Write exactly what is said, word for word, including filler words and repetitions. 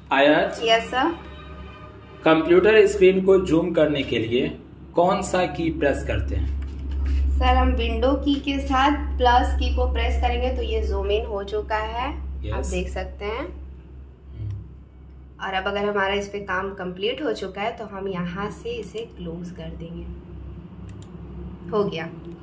आयत, yes sir. Computer screen को zoom करने के लिए कौन सा की प्रेस करते हैं? सर हम विंडो की के साथ प्लस की को प्रेस करेंगे तो ये जूम इन हो चुका है, yes. आप देख सकते हैं। और अब अगर हमारा इस पे काम कंप्लीट हो चुका है तो हम यहाँ से इसे क्लोज कर देंगे। हो गया।